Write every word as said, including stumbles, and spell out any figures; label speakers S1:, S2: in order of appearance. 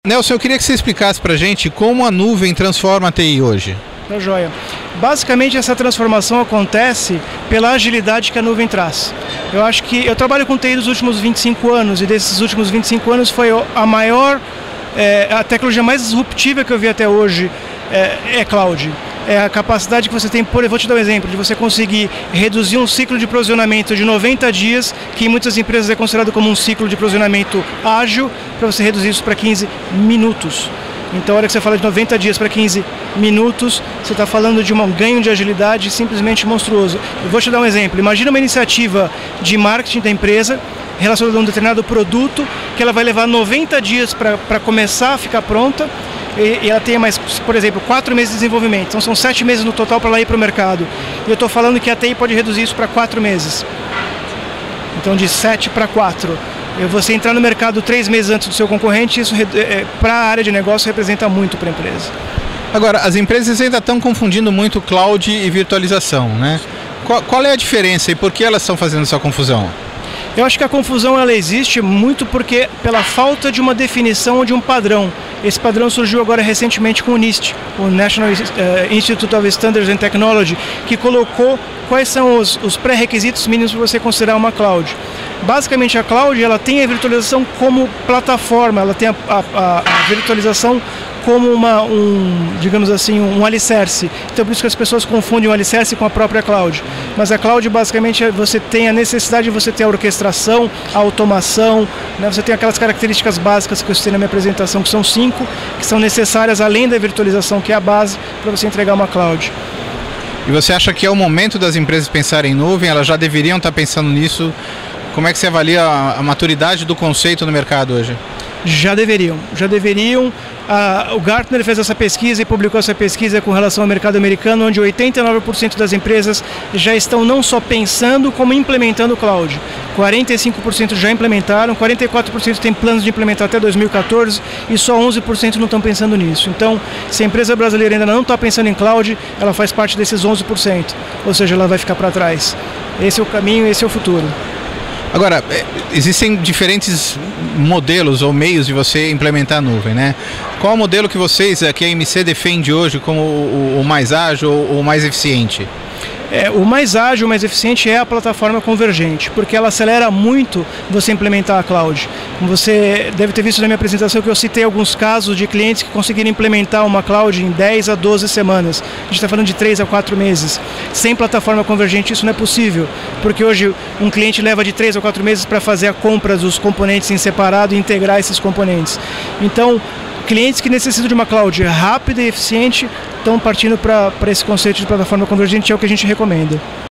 S1: Nelson, eu queria que você explicasse para a gente como a nuvem transforma a T I hoje.
S2: Tá joia. Basicamente essa transformação acontece pela agilidade que a nuvem traz. Eu acho que eu trabalho com T I dos últimos vinte e cinco anos e desses últimos vinte e cinco anos foi a maior, é, a tecnologia mais disruptiva que eu vi até hoje é, é cloud. É a capacidade que você tem, por, eu vou te dar um exemplo, de você conseguir reduzir um ciclo de provisionamento de noventa dias, que em muitas empresas é considerado como um ciclo de provisionamento ágil, para você reduzir isso para quinze minutos. Então, a hora que você fala de noventa dias para quinze minutos, você está falando de um ganho de agilidade simplesmente monstruoso. Eu vou te dar um exemplo. Imagina uma iniciativa de marketing da empresa relacionada a um determinado produto, que ela vai levar noventa dias para começar a ficar pronta, e ela tem mais, por exemplo, quatro meses de desenvolvimento. Então, são sete meses no total para ela ir para o mercado. E eu estou falando que a T I pode reduzir isso para quatro meses. Então, de sete para quatro. Você entrar no mercado três meses antes do seu concorrente, isso é, para a área de negócio representa muito para a empresa.
S1: Agora, as empresas ainda estão confundindo muito cloud e virtualização, né? Qual, qual é a diferença e por que elas estão fazendo essa confusão?
S2: Eu acho que a confusão ela existe muito porque pela falta de uma definição ou de um padrão. Esse padrão surgiu agora recentemente com o NIST, o National Institute of Standards and Technology, que colocou quais são os, os pré-requisitos mínimos para você considerar uma cloud. Basicamente a cloud ela tem a virtualização como plataforma, ela tem a, a, a virtualização como uma, um, digamos assim, um alicerce. Então por isso que as pessoas confundem o alicerce com a própria cloud. Mas a cloud basicamente você tem a necessidade de você ter a orquestração, a automação, né? Você tem aquelas características básicas que eu citei na minha apresentação, que são cinco, que são necessárias além da virtualização, que é a base para você entregar uma cloud.
S1: E você acha que é o momento das empresas pensarem em nuvem? Elas já deveriam estar pensando nisso? Como é que você avalia a, a maturidade do conceito no mercado hoje?
S2: Já deveriam, já deveriam. Ah, o Gartner fez essa pesquisa e publicou essa pesquisa com relação ao mercado americano, onde oitenta e nove por cento das empresas já estão não só pensando, como implementando o cloud. quarenta e cinco por cento já implementaram, quarenta e quatro por cento têm planos de implementar até dois mil e quatorze e só onze por cento não estão pensando nisso. Então, se a empresa brasileira ainda não está pensando em cloud, ela faz parte desses onze por cento, ou seja, ela vai ficar para trás. Esse é o caminho, esse é o futuro.
S1: Agora, existem diferentes modelos ou meios de você implementar a nuvem, né? Qual o modelo que vocês, que a M C defende hoje como o, o mais ágil ou o mais eficiente?
S2: É, o mais ágil, o mais eficiente é a plataforma convergente, porque ela acelera muito você implementar a cloud. Você deve ter visto na minha apresentação que eu citei alguns casos de clientes que conseguiram implementar uma cloud em dez a doze semanas. A gente está falando de três a quatro meses. Sem plataforma convergente isso não é possível, porque hoje um cliente leva de três a quatro meses para fazer a compra dos componentes em separado e integrar esses componentes. Então, clientes que necessitam de uma cloud rápida e eficiente estão partindo para esse conceito de plataforma convergente, é o que a gente recomenda.